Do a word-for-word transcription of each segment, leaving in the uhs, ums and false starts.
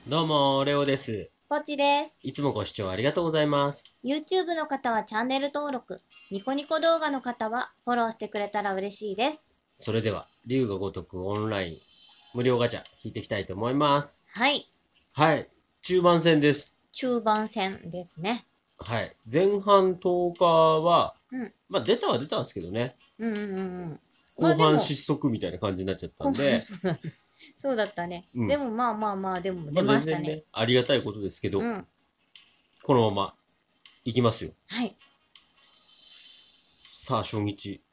どうも、レオです。 ポチです。 いつもご視聴ありがとうございます。 YouTube の方はチャンネル登録、ニコニコ動画の方はフォローしてくれたら嬉しいです。 それでは、龍が如くオンライン無料ガチャ引いていきたいと思います。 はい。 はい、中盤戦です。 中盤戦ですね。 はい、前半とおかは、 うん。 まあ出たは出たんですけどね、 うんうんうんうん。 後半失速みたいな感じになっちゃったんで、 そうだね。そうだったね。 うんでもまあまあまあ、でもま出あ全然ね、 ましたね。 ありがたいことですけど、 うん。 このままいきますよ。 はい。 さあ、初日。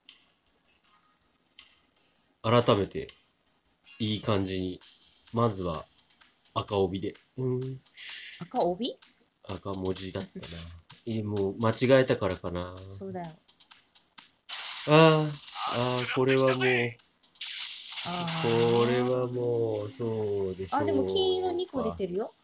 改めて、いい感じに、まずは赤帯で。うん赤帯赤文字だったな。え、もう間違えたからかな。 そうだよ。 ああ、ああ、これはもう、 あこれはもう、そうでしょう。 あ、でも金色にこ出てるよ。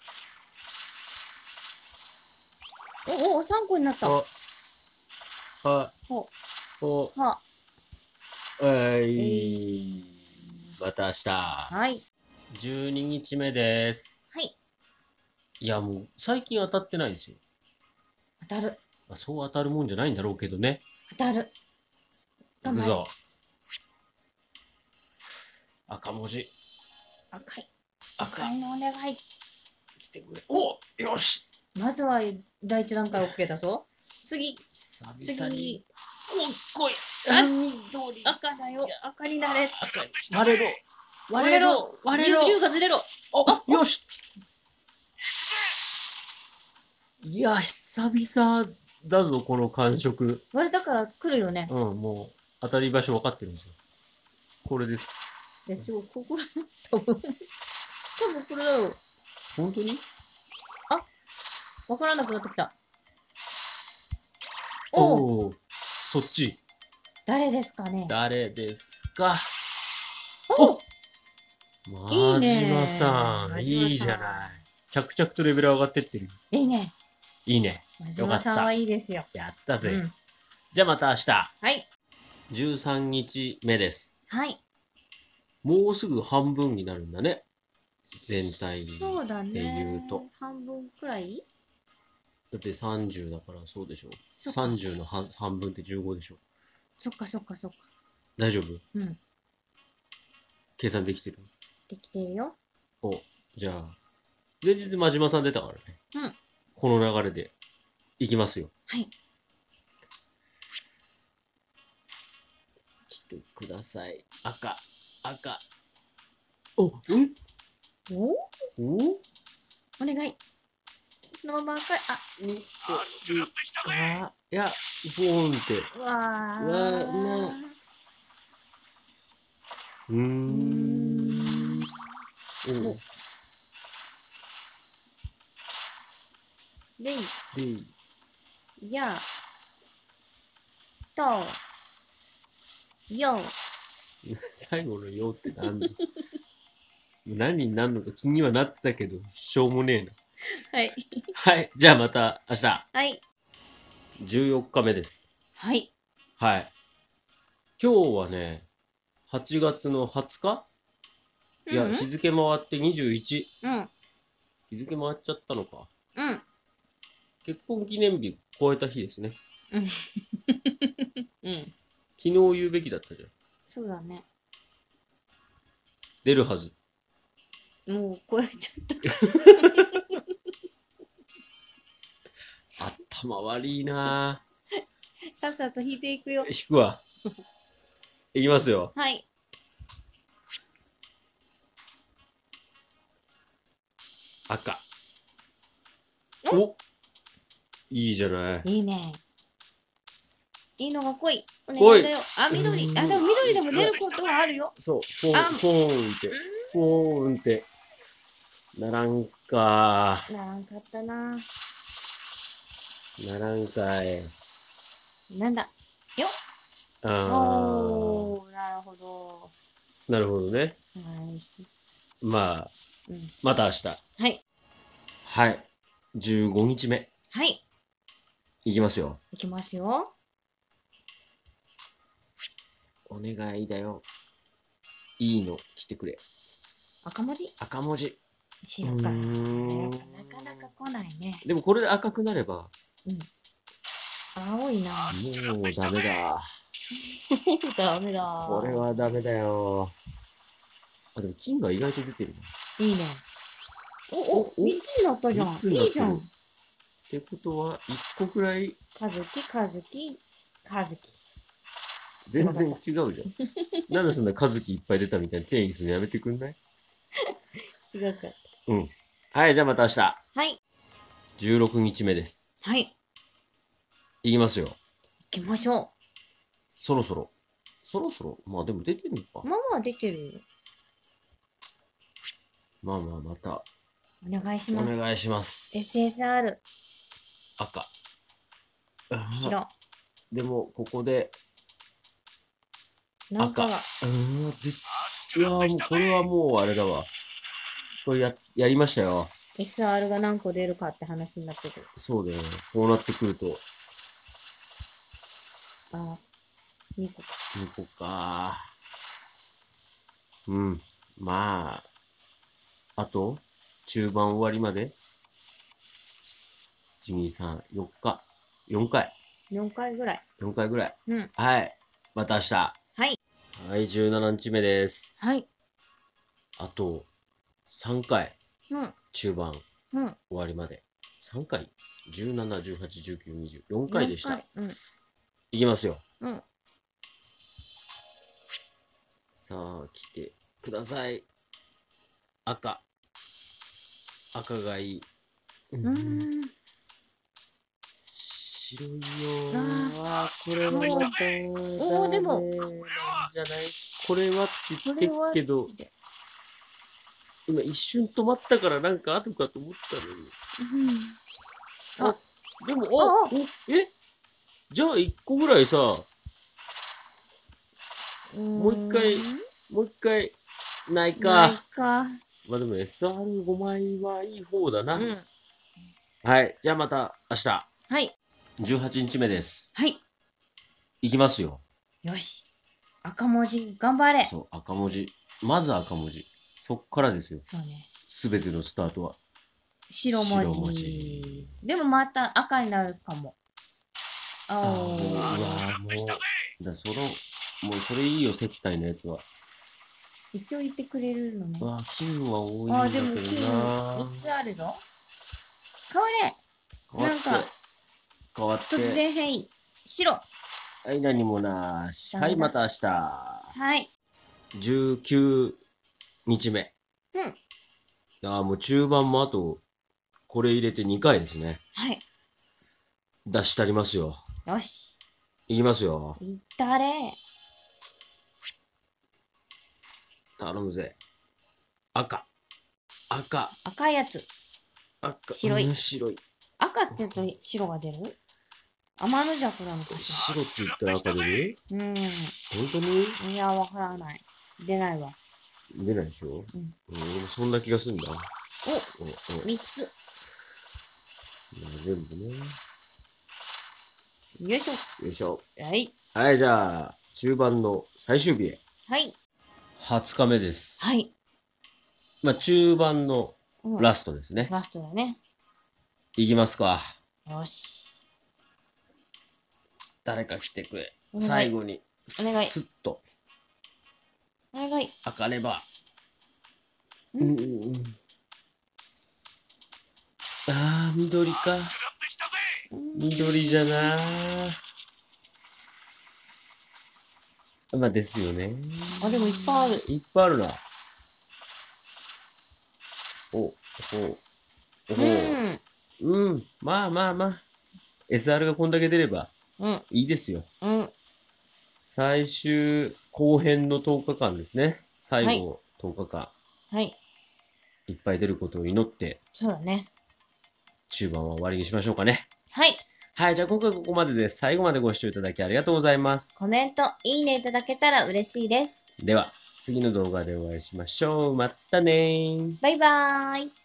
おお、さんこになった。 あ、は、 ほ、 お、 は、 はえい。 い。 また明日。 はい。 じゅうににちめです。 はい。 いや、もう、最近当たってないんですよ。 当たる。 まあ、そう当たるもんじゃないんだろうけどね。 当たる。 いくぞ。赤文字。 赤い。 赤。 赤いのお願い。 来てくれ。およしまずは第一段階 OK だぞ。次。 久々に。 次。 おっこい。 あ緑。 赤だよ。赤になれ。 赤に。割れろ。 割れろ。 割れろ。 竜がずれろ。 あ、よし。いや、久々だぞ、この感触。 割れたから来るよね。 うん、もう、当たり場所分かってるんですよ。これです。 いや、ちょ、ここ、多分、多分これだよ。 本当にあ、わからなくなってきた。おお、 おお、そっち。 誰ですかね。 誰ですかおお真島さん、 いいねいいじゃない。着々とレベル上がってってる。 いいね。 いいね。 真島さんはいいですよ。 やったぜ。 うん、 じゃあまた明日。 はい。 じゅうさんにちめです。 はい。 もうすぐ半分になるんだね。全体そうだで言ねうと。 半分くらいだってさんじゅうだからそうでしょ。 そっかさんじゅうの半半分ってじゅうごでしょ。 そっかそっかそっか。 大丈夫うん。 計算できてるできてるよ。 お、じゃあ、前日真島さん出たからね。 うん。 この流れで、いきますよ。 はい。 来てください。赤、赤。お、えおおお願い。そのまま赤い。あ、 にこか、いや、ボーンって。 うわー。 うわなうーん。おでい、 で、 や、と、よ。 最後のよって何の何になるのか気にはなってたけど、しょうもねえな。 はい。 はい。じゃあまた明日。 はい。 じゅうよっかめです。 はい。 はい。今日はね、はちがつのはつかいや、 うんうん日付回ってにじゅういち。 うん。 日付回っちゃったのか。 うん。 結婚記念日超えた日ですね。 うん。うん。 昨日言うべきだったじゃん。 そうだね。 出るはず。 もう超えちゃった。 頭悪いなぁ。 さっさと引いていくよ。 引くわ。いきますよ。 はい。 赤。おいいじゃない。 いいね。いいのが来い。お来い願いだよ。あ、緑。あ、でも緑でも出ることはあるよ。 そう、フォあーン、フォーンって。フォーンって。ならんかならんかったな。 ならんかい。 なんだ。よっ。 あおー、なるほど。 ー。なるほどね。 ナイス。 まあ、 うん。 また明日。 はい。 はい。じゅうごにちめ。 はい。 いきますよ。 いきますよ。 お願いだよ。いいの来てくれ。 赤文字。 赤文字。 白か。やっーんぱなかなか来ないね。 でもこれで赤くなれば、 青いな。 もうダメだ。 ダメだ。 これはダメだよ。あ、でも金が意外と出てるな。 いいね。お、お、 おみっつになったじゃん。 三つになってるいいじゃん。 ってことは、一個くらいかずき、かずき、かずき。 全然違うじゃん。なんでそんな和樹いっぱい出たみたいに定義するのやめてくんない？ 違うか。 うん。はい、じゃあまた明日。 はい。 じゅうろくにちめです。 はい。 いきますよ。 行きましょそろそろ。そろそろまあでも出てるのかう。。ママは出てるよ。 まあまあまた。 お願いしおます。 願いします。 エスエスアール。 赤。あー白。 でも、ここで赤。 なんかが。 うーん、ぜうわーもうこれはもうあれだわ。これや、やりましたよ。 エスアール が何個出るかって話になってる。 そうだよね。こうなってくると、 あ、にこか。 にこか。うん。まあ、あと、中盤終わりまで、いち、に、さん、よっか。よんかい。 よんかいぐらい。 よんかいぐらい。 うん。 はい。また明日。 はい。 はい、じゅうしちにちめです。 はい。 あと、さんかい。 うん。 中盤うん。 終わりまで。さんかい ?じゅうなな、じゅうはち、じゅうきゅう、にじゅう。よんかいでした。 よんかい。うん。 いきますよ。 うん。 さあ、来てください。赤。赤がいい。ううーん。 白いよあー。あーこれはまたおーでもダメなんじゃない？これはって言ってっけど、今一瞬止まったからなんか後かと思ったのに。 うん。 あ、でも、あ、 あお、えじゃあ一個ぐらいさ、もう一回もう一回、ないか。 ないか。 まあでも エスアールご 枚はいい方だな。 うん。 はい。じゃあまた明日。 はい。 じゅうはちにちめです。 はい。 いきますよ。 よし。赤文字、頑張れ。 そう、赤文字。まず赤文字。そっからですよ。 そうね。 すべてのスタートは。 白文字。 白文字でもまた赤になるかも。 ああ、 青。 もう、うわーもう、だその、もうそれいいよ、接待のやつは。 一応言ってくれるのね。 うわー金は多いんだああ、 けどでも金なみっつあるぞ。変われ。 変わってなんか、 変わって。 突然変異。白。 はい、何もなし。 ダメだはい、また明日。 はい。 じゅうきゅうにちめ。 うん。 ああ、もう中盤もあと、これ入れてにかいですね。 はい。 出し足りますよ。 よし。 いきますよ。 いったれ。 頼むぜ。赤。赤。 赤いやつ。 赤。 白いうん白い。 赤って言うと白が出る天の弱なのかし白って言ったら赤出る？ ら。 本当に？ うん。いや、わからない。出ないわ。 出ないでしょ？うん。俺もそんな気がするんだ。 お、 おおみっつ。 全部ね。 よいしよいしょ。 ょ。はい。 はい、じゃあ、中盤の最終日へ。 はい。 はつかめです。 はい。 まあ、中盤のうんラストですね。 ラストだね。 いきますか。 よし。 誰か来てくれ。 お願い最後に、 お願いスッとお願い。 開かれば。 うんうんうんうん。ああ、緑か。緑じゃなー。まあ、ですよね。 あ、でもいっぱいある。 いっぱいあるな。お、ほう。ほう。うん。まあまあまあ。エスアール がこんだけ出ればうん。 いいですよ。 うん。うん。 最終後編のとおかかんですね。最はい後とおかかん、 はい。 いっぱい出ることを祈って、 そうだね。 中盤は終わりにしましょうかね。 はい。 はい、じゃあ今回ここまでです。最後までご視聴いただきありがとうございます。 コメント、いいねいただけたら嬉しいです。 では、次の動画でお会いしましょう。またねー。 バイバーイ。